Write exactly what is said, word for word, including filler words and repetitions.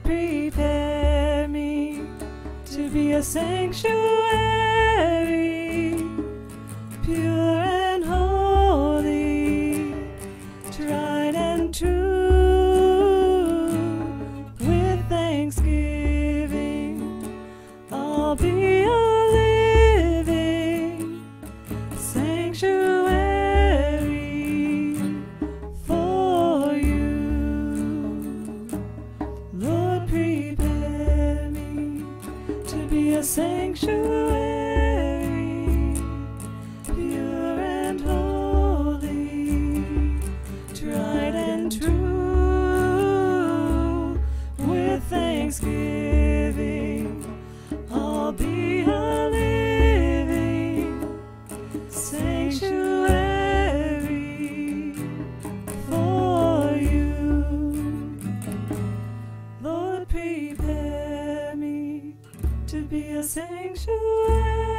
Lord, prepare me to be a sanctuary, pure and holy, tried and true. With thanksgiving, I'll be a living sanctuary for you. Lord, prepare me to be a sanctuary, pure and holy, tried and true. With thanksgiving, I'll be a living sanctuary for you. Lord, prepare me to be a sanctuary,